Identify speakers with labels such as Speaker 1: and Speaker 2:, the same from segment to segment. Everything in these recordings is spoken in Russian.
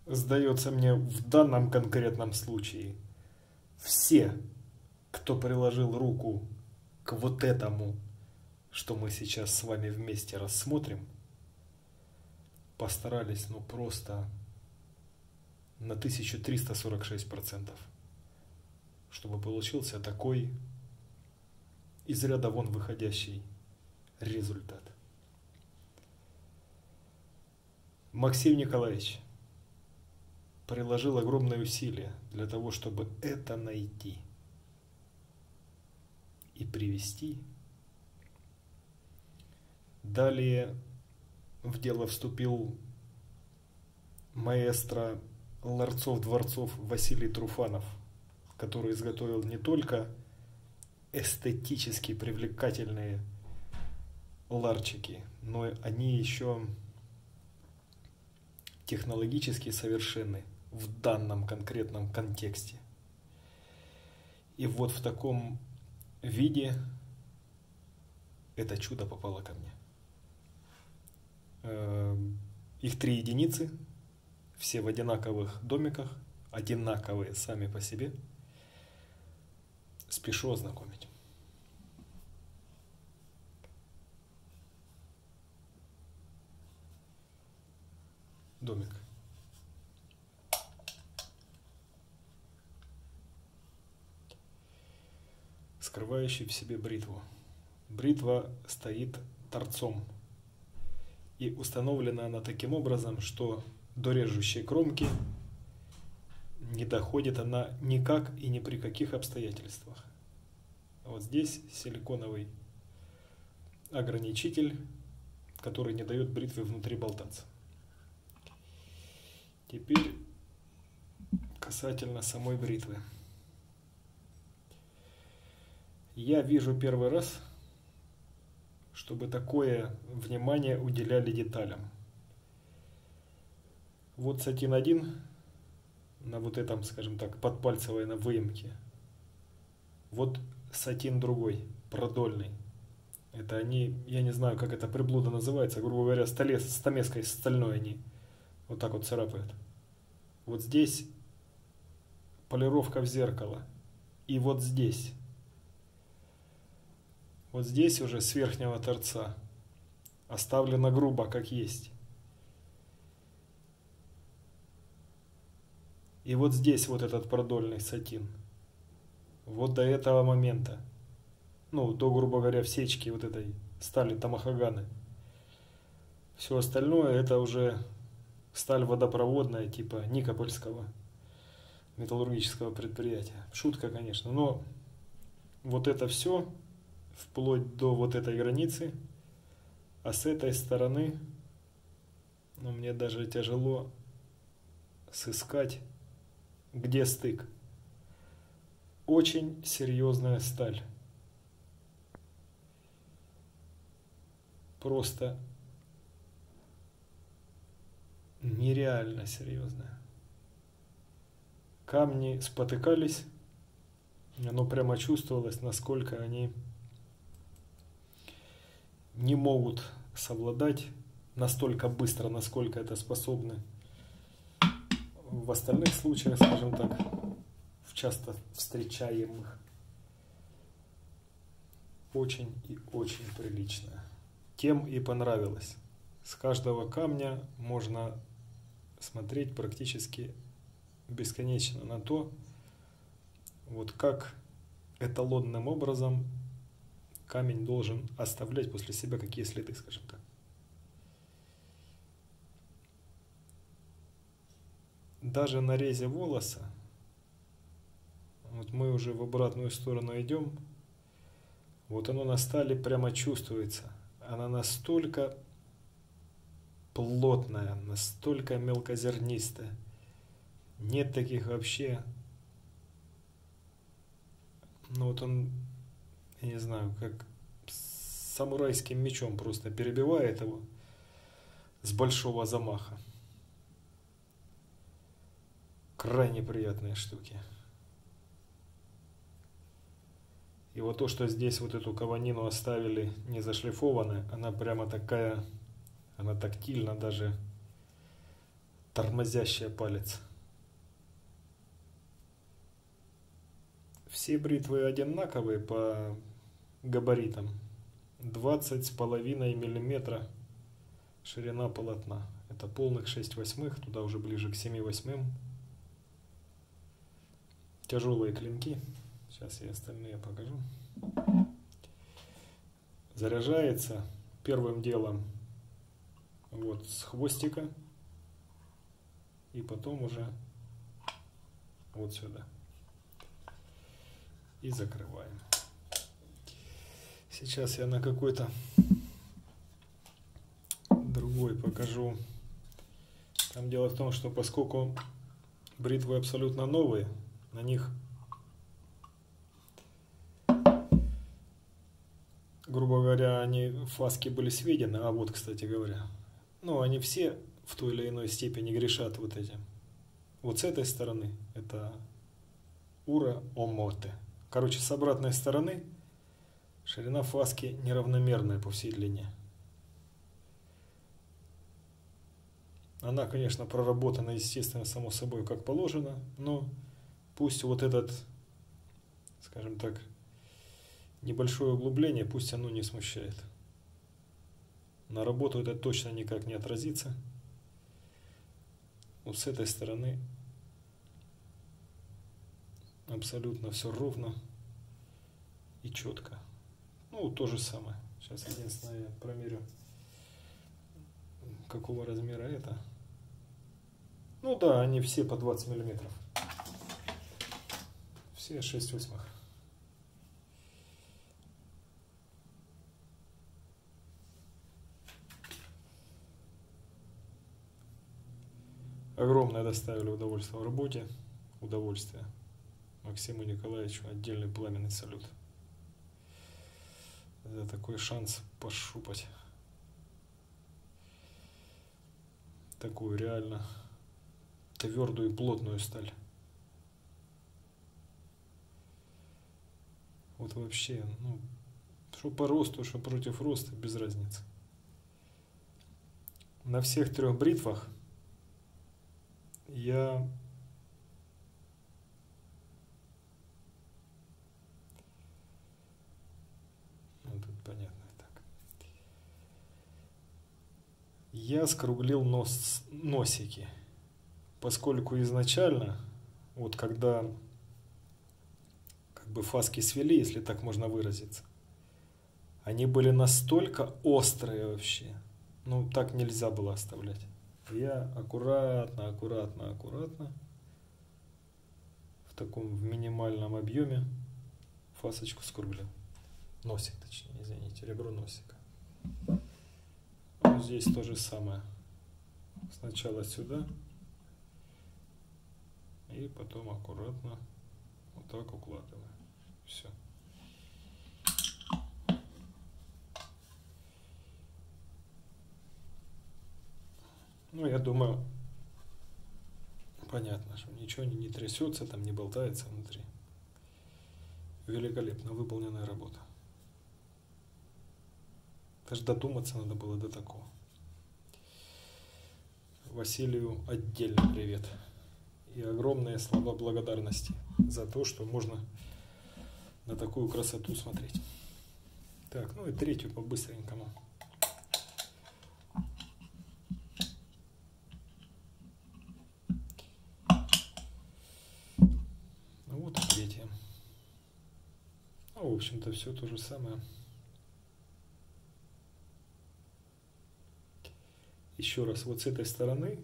Speaker 1: Сдается мне, в данном конкретном случае все, кто приложил руку к вот этому, что мы сейчас с вами вместе рассмотрим, постарались, ну просто на 1346%, чтобы получился такой из ряда вон выходящий результат. Максим Николаевич приложил огромное усилие для того, чтобы это найти и привести. Далее в дело вступил маэстро ларцов-дворцов Василий Труфанов, который изготовил не только эстетически привлекательные ларчики, но они еще технологически совершенны в данном конкретном контексте. И вот в таком виде это чудо попало ко мне. Их 3 единицы, все в одинаковых домиках, одинаковые сами по себе. Спешу ознакомить. Домик. Скрывающий в себе бритву. Бритва стоит торцом. И установлена она таким образом, что до режущей кромки не доходит она никак и ни при каких обстоятельствах. Вот здесь силиконовый ограничитель, который не дает бритве внутри болтаться. Теперь касательно самой бритвы. Я вижу первый раз, чтобы такое внимание уделяли деталям. Вот сатин 1 на вот этом, скажем так, подпальцевой на выемке. Вот сатин другой, продольный. Это они, я не знаю, как эта приблуда называется, грубо говоря, стамеской стальной они вот так вот царапают. Вот здесь полировка в зеркало. И вот здесь. Вот здесь уже с верхнего торца оставлено грубо, как есть. И вот здесь вот этот продольный сатин. Вот до этого момента. Ну, до, грубо говоря, всечки вот этой стали Тамахаганы. Все остальное это уже сталь водопроводная, типа Никопольского металлургического предприятия. Шутка, конечно, но вот это все вплоть до вот этой границы, а с этой стороны, ну, мне даже тяжело сыскать, где стык. Очень серьезная сталь. Просто нереально серьезная. Камни спотыкались, оно прямо чувствовалось, насколько они не могут совладать настолько быстро, насколько это способны в остальных случаях, скажем так, в часто встречаемых. Очень и очень прилично. Тем и понравилось. С каждого камня можно смотреть практически бесконечно на то, вот как эталонным образом камень должен оставлять после себя какие следы, скажем так. Даже на резе волоса, вот мы уже в обратную сторону идем, вот оно на стали прямо чувствуется. Она настолько плотная, настолько мелкозернистая. Нет таких вообще. Ну вот он, я не знаю, как с самурайским мечом просто перебивает его с большого замаха. Крайне приятные штуки. И вот то, что здесь вот эту каванину оставили не зашлифованной, она прямо такая, она тактильно даже тормозящая палец. Все бритвы одинаковые по габаритам. 20,5 миллиметра ширина полотна. Это полных 6/8, туда уже ближе к 7/8. Тяжелые клинки. Сейчас я остальные покажу. Заряжается первым делом вот с хвостика. И потом уже вот сюда. И закрываем. Сейчас я на какой-то другой покажу. Там дело в том, что поскольку бритвы абсолютно новые, на них, грубо говоря, они фаски были сведены. А вот, кстати говоря, ну, они все в той или иной степени грешат вот этим. Вот с этой стороны это ура омоте. Короче, с обратной стороны ширина фаски неравномерная по всей длине. Она, конечно, проработана, естественно, само собой, как положено, но пусть вот этот, скажем так, небольшое углубление, пусть оно не смущает. На работу это точно никак не отразится. Вот с этой стороны абсолютно все ровно и четко. Ну, то же самое. Сейчас единственное я промерю, какого размера это. Ну да, они все по 20 миллиметров. Все 6/8. Огромное доставили удовольствие в работе. Удовольствие. Максиму Николаевичу отдельный пламенный салют. За такой шанс пощупать такую реально твердую и плотную сталь. Вот вообще, ну, что по росту, что против роста, без разницы. На всех 3 бритвах я тут понятно так. Я скруглил носики, поскольку изначально, вот когда как бы фаски свели, если так можно выразиться, они были настолько острые вообще, ну так нельзя было оставлять. Я аккуратно в таком в минимальном объеме фасочку скруглил. Носик, точнее, извините, ребро носика. Вот здесь то же самое. Сначала сюда и потом аккуратно вот так укладываю. Все. Ну, я думаю, понятно, что ничего не трясется, там не болтается внутри. Великолепно выполненная работа. Даже додуматься надо было до такого. Василию отдельный привет. И огромные слова благодарности за то, что можно на такую красоту смотреть. Так, ну и третью по-быстренькому. Ну вот и третья. Ну, в общем-то, все то же самое. Еще раз, вот с этой стороны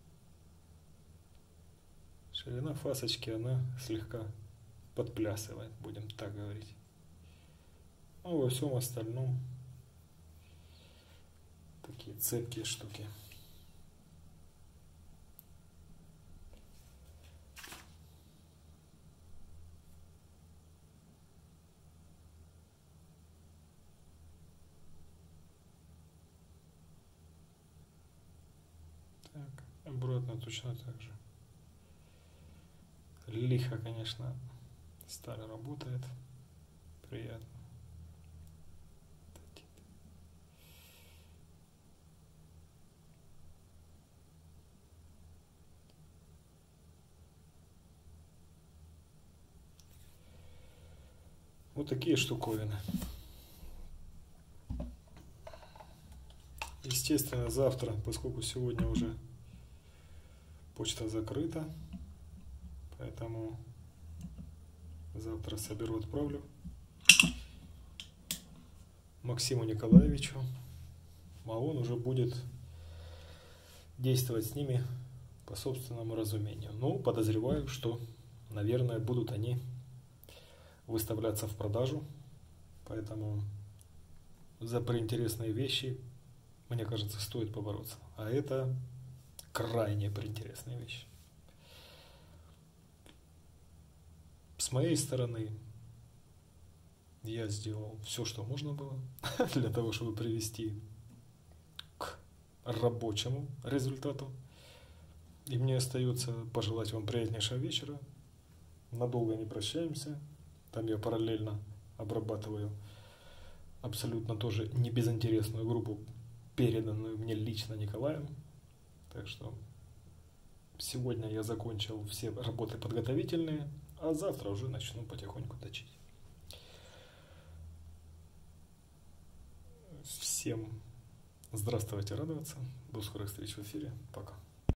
Speaker 1: ширина фасочки, она слегка подплясывает, будем так говорить. Ну, во всем остальном такие цепкие штуки. Так, обратно точно так же. Лихо, конечно, сталь работает. Приятно. Вот такие штуковины. Естественно, завтра, поскольку сегодня уже почта закрыта, поэтому завтра соберу, отправлю Максиму Николаевичу, а он уже будет действовать с ними по собственному разумению. Ну, подозреваю, что, наверное, будут они выставляться в продажу, поэтому за приинтересные вещи, мне кажется, стоит побороться. А это крайне приинтересные вещи. С моей стороны, я сделал все, что можно было для того, чтобы привести к рабочему результату. И мне остается пожелать вам приятнейшего вечера. Надолго не прощаемся. Там я параллельно обрабатываю абсолютно тоже не безинтересную группу, переданную мне лично Николаем. Так что сегодня я закончил все работы подготовительные, а завтра уже начну потихоньку точить. Всем здравствуйте, радоваться. До скорых встреч в эфире. Пока.